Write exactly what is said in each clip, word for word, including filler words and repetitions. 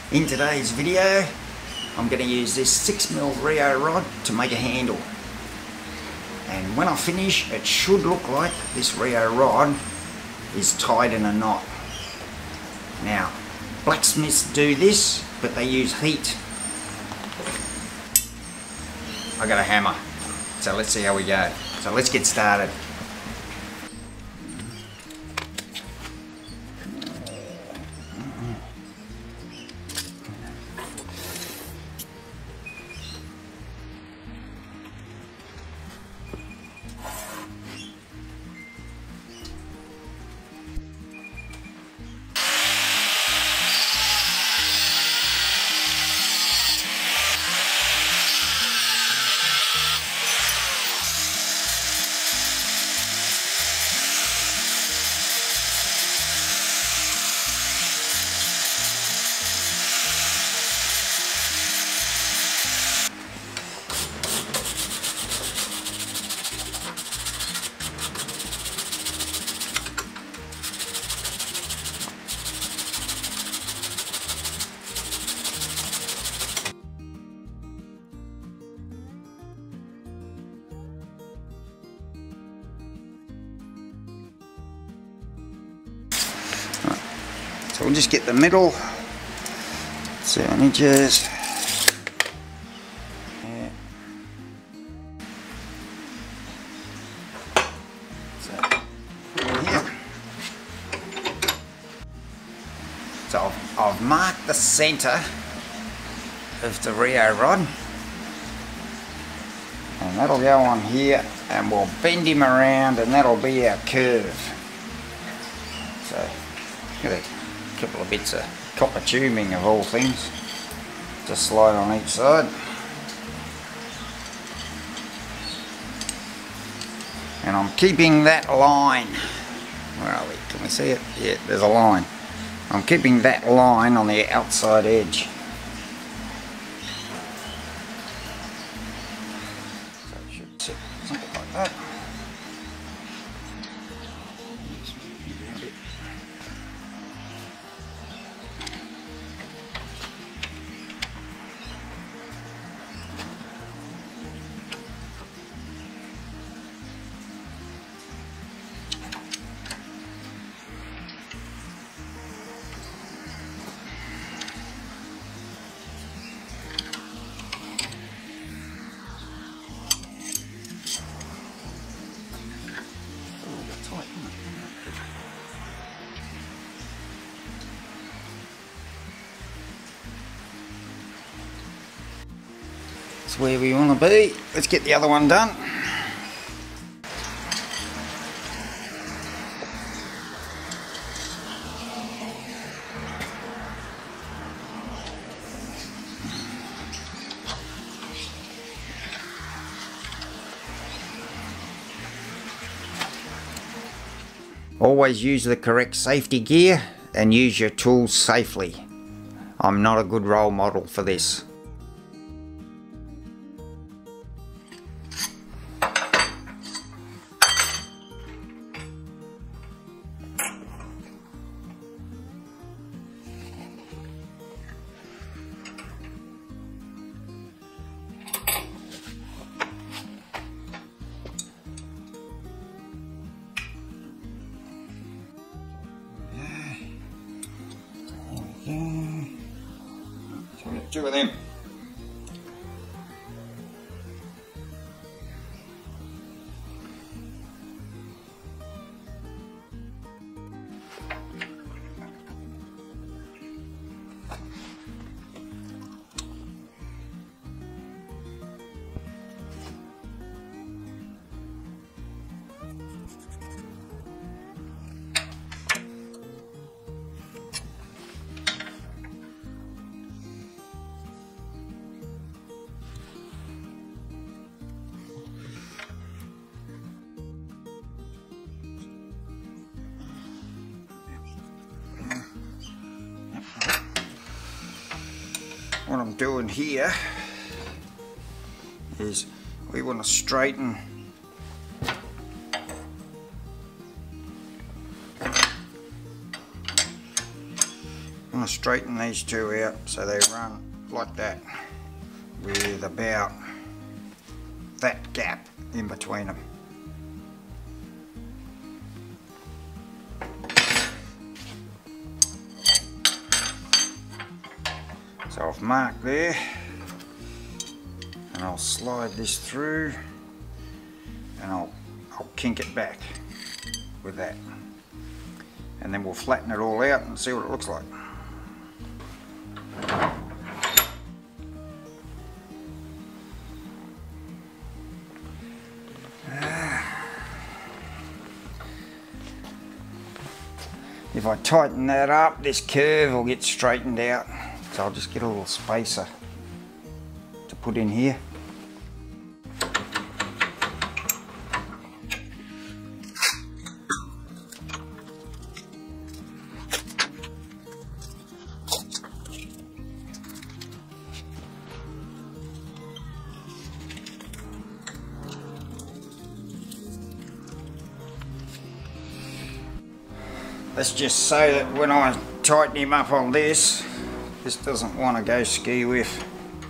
In today's video, I'm going to use this six mil Rio rod to make a handle. And when I finish, it should look like this Rio rod is tied in a knot. Now, blacksmiths do this, but they use heat. I got a hammer, so let's see how we go. So let's get started. So we'll just get the middle, seven inches. Yeah. So, here. So I've, I've marked the centre of the Rio rod, and that'll go on here, and we'll bend him around, and that'll be our curve. So, get it. Couple of bits of copper tubing of all things to slide on each side, and I'm keeping that line. Where are we? Can we see it? Yeah, there's a line. I'm keeping that line on the outside edge. So it should sit something like that. That's where we want to be. Let's get the other one done. Always use the correct safety gear and use your tools safely. I'm not a good role model for this. So we get two of them. What I'm doing here is we want to straighten going to straighten these two out so they run like that, with about that gap in between them. So I've marked there, and I'll slide this through, and I'll, I'll kink it back with that, and then we'll flatten it all out and see what it looks like. If I tighten that up, this curve will get straightened out. So I'll just get a little spacer to put in here. Let's just say that when I tighten him up on this, this doesn't want to go ski with.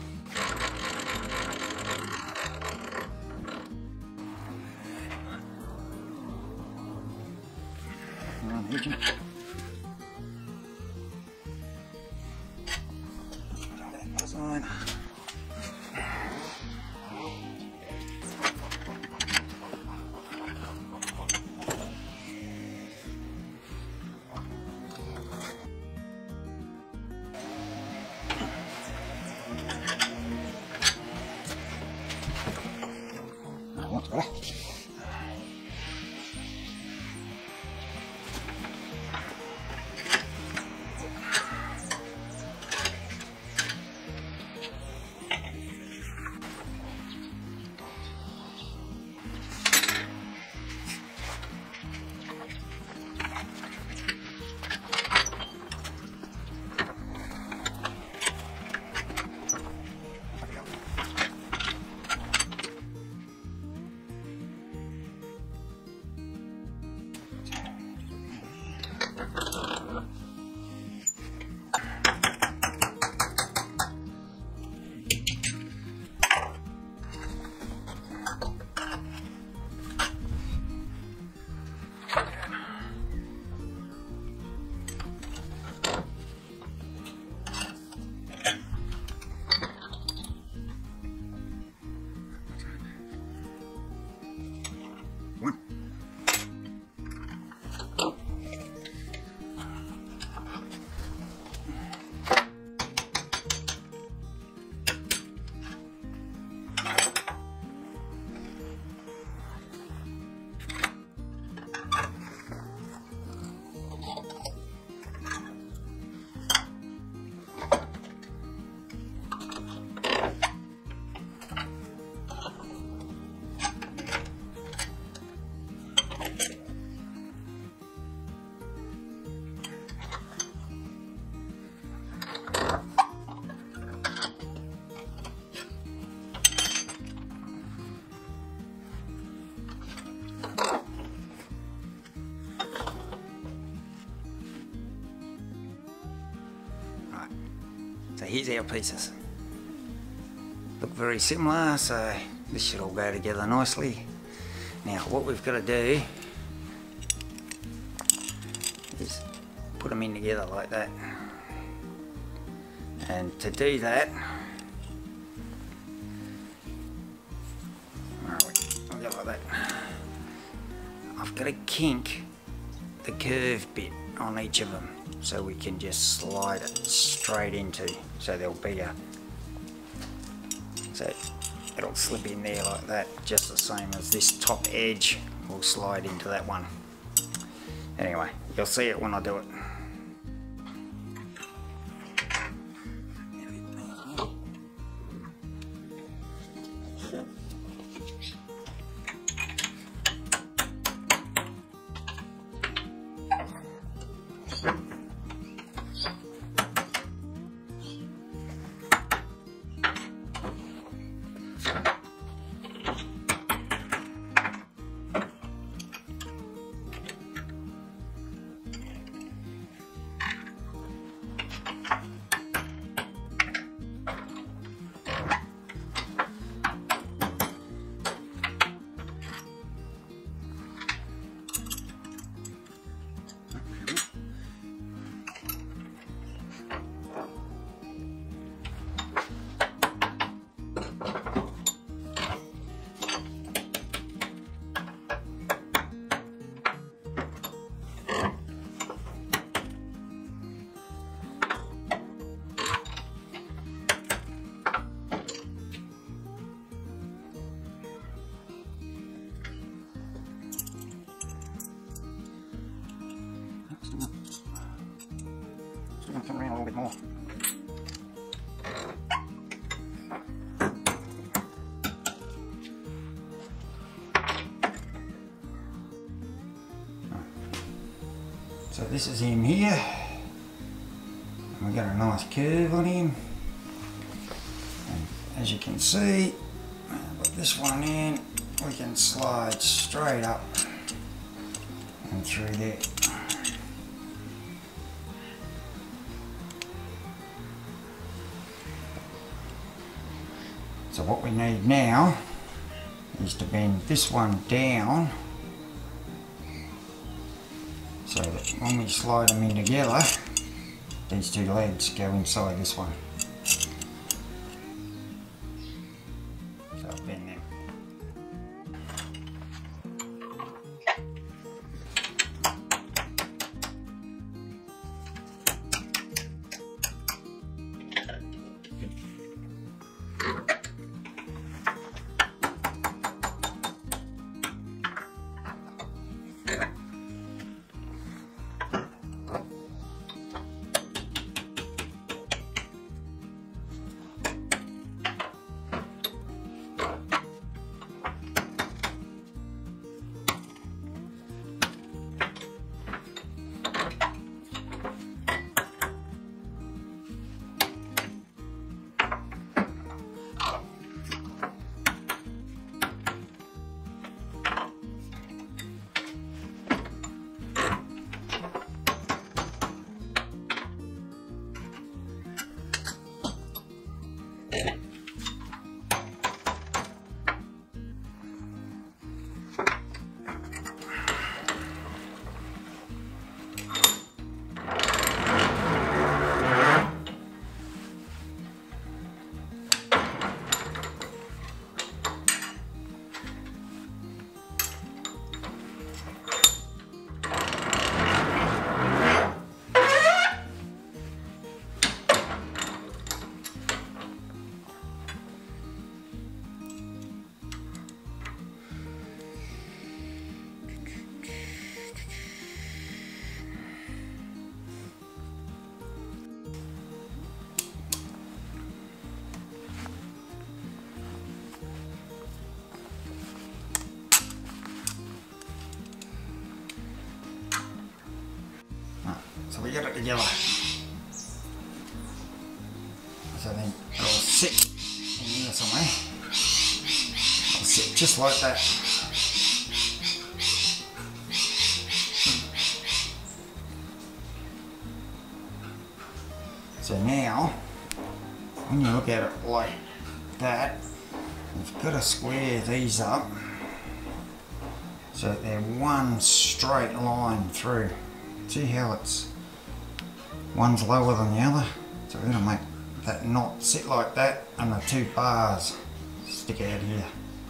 So here's our pieces. Look very similar, so this should all go together nicely. Now what we've got to do is put them in together like that. And to do that, I'll go like that. I've got to kink the curve bit on each of them so we can just slide it straight into, so there'll be a, so it'll slip in there like that, just the same as this top edge will slide into that one. Anyway, you'll see it when I do it. turn around a little bit more. So this is him here, and we got a nice curve on him, and as you can see, put this one in, we can slide straight up and through there. So what we need now is to bend this one down so that when we slide them in together, these two legs go inside this one. So I'll bend them. So we get it together. So then it'll sit in here somewhere. It'll sit just like that. So now, when you look at it like that, you've got to square these up so that they're one straight line through. See how it's one's lower than the other? So we're going to make that knot sit like that and the two bars stick out here.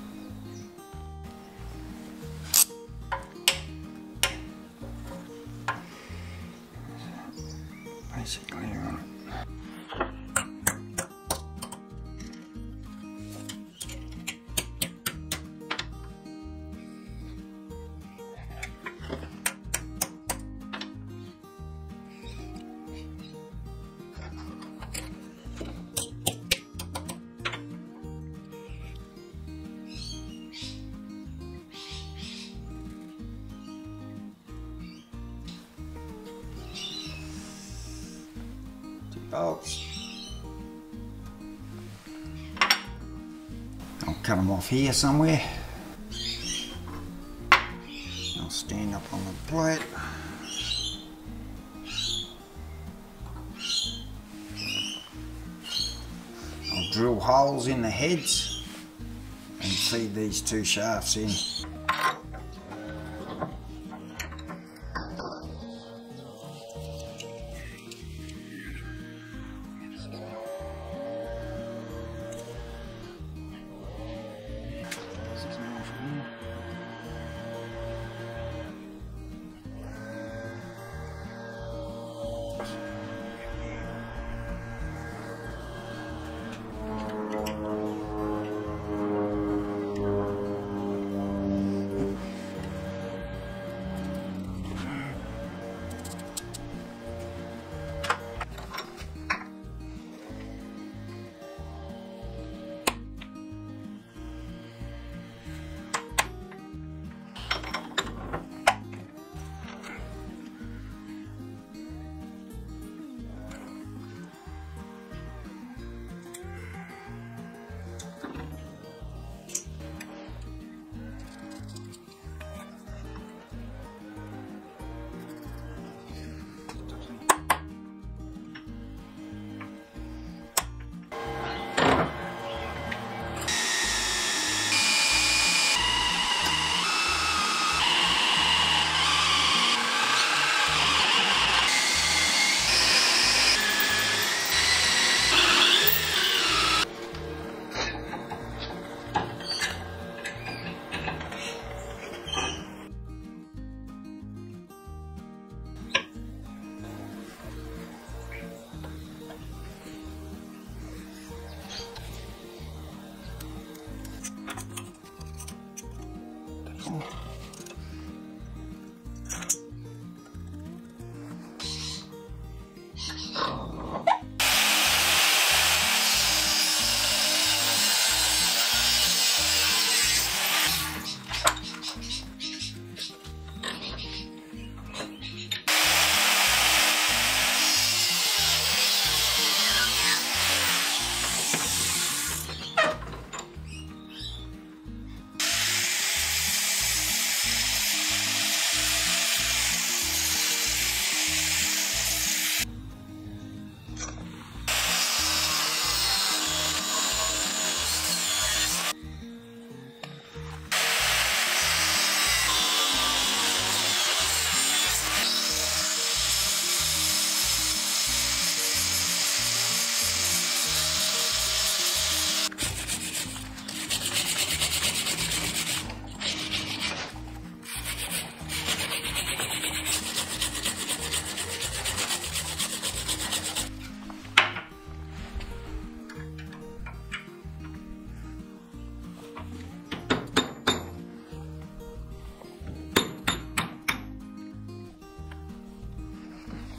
Basically on it. Bolts. I'll cut them off here somewhere. I'll stand up on the plate. I'll drill holes in the heads and feed these two shafts in.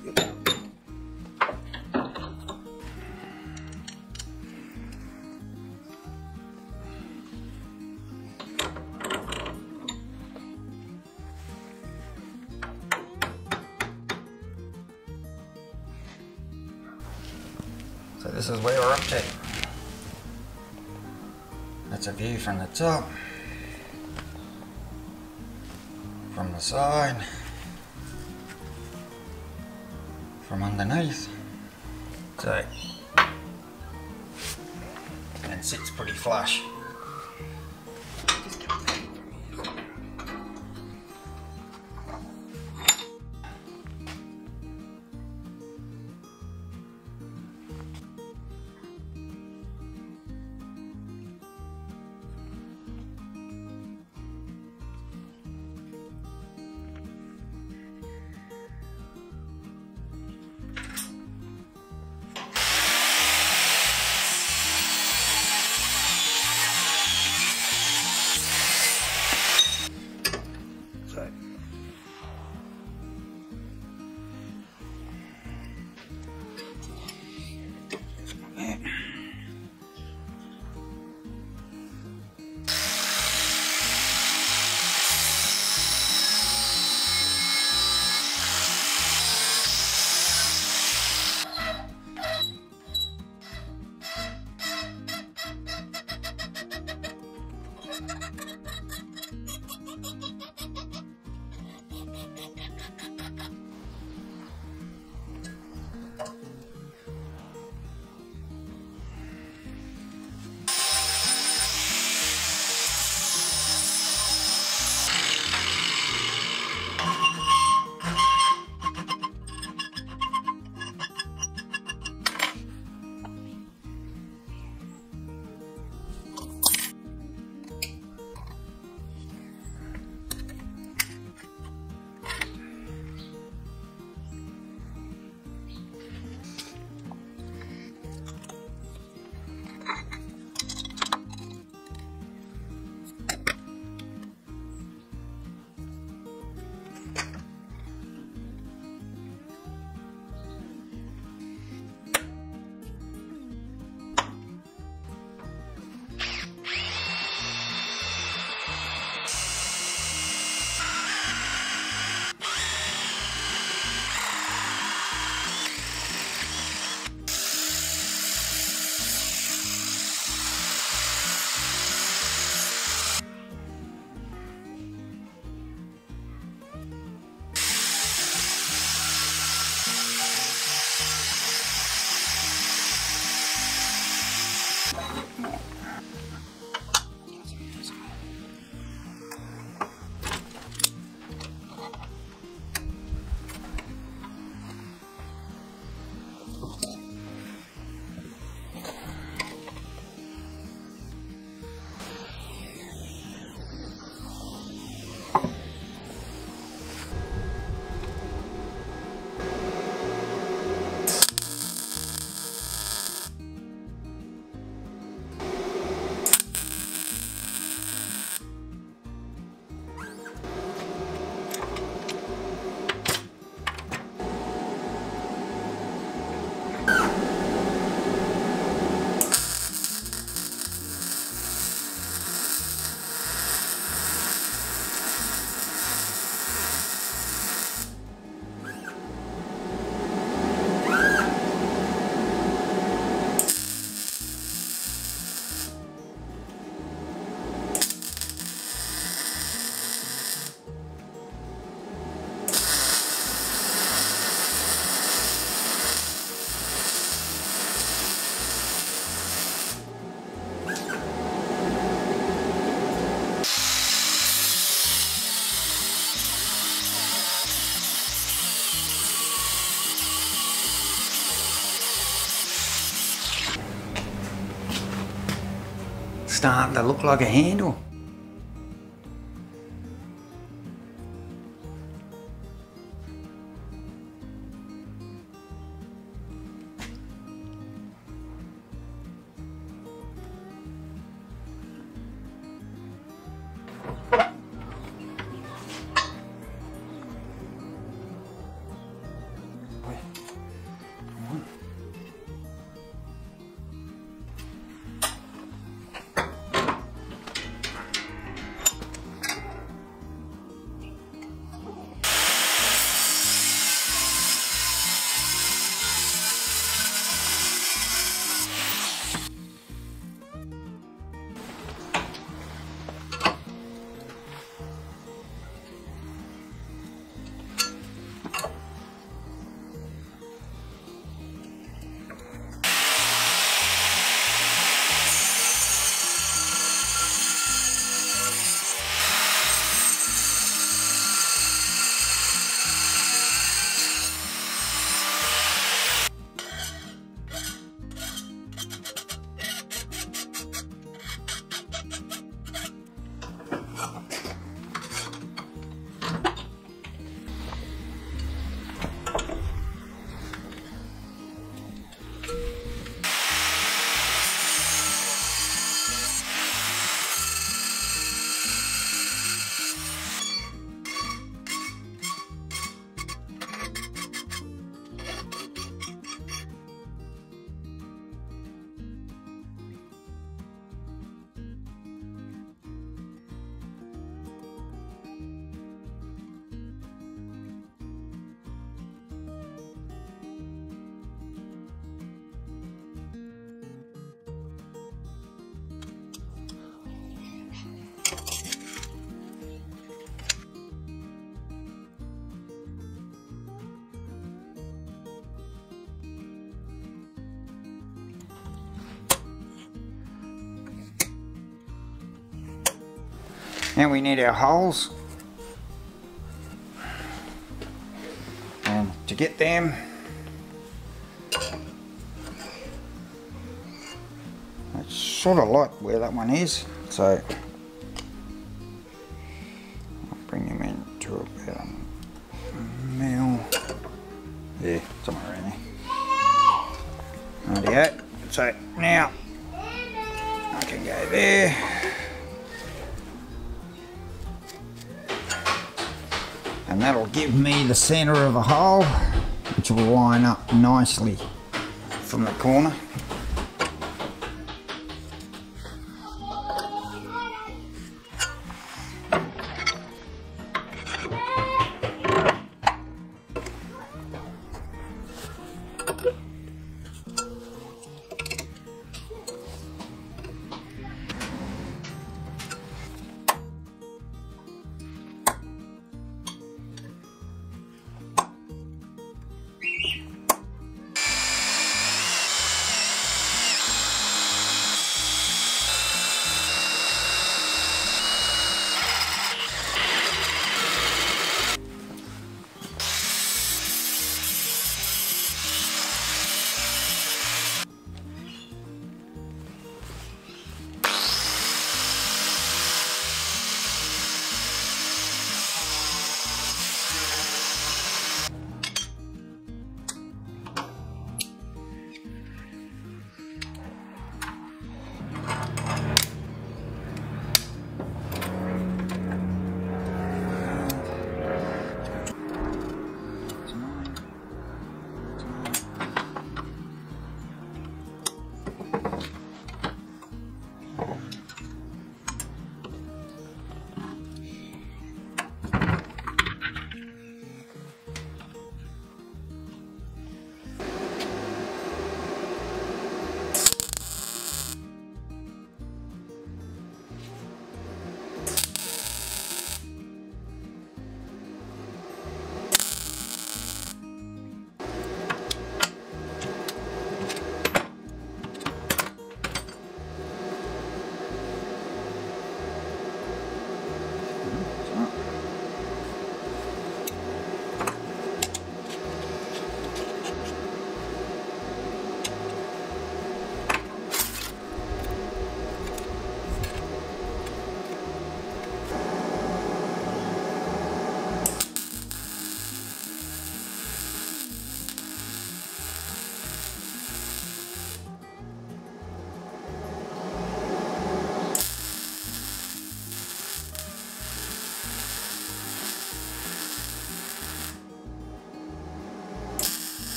So this is where we're up to. That's a view from the top, from the side, from underneath. So, and sits pretty flush. Starting to look like a handle. Now we need our holes, and to get them, it's sort of like where that one is, so I'll bring them in to about a mil, yeah, somewhere around there. Rightio, so now I can go there. And that'll give me the centre of a hole, which will line up nicely from the corner.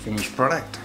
finished product.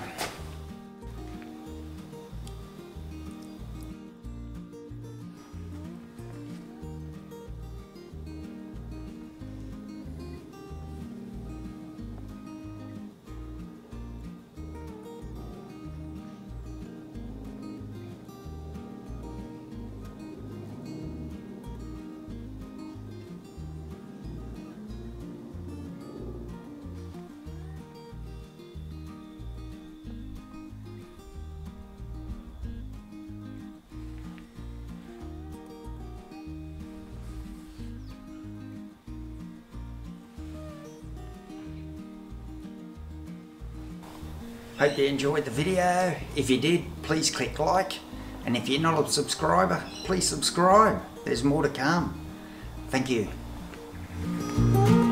Hope you enjoyed the video. If you did, please click like. And if you're not a subscriber, please subscribe. There's more to come. Thank you.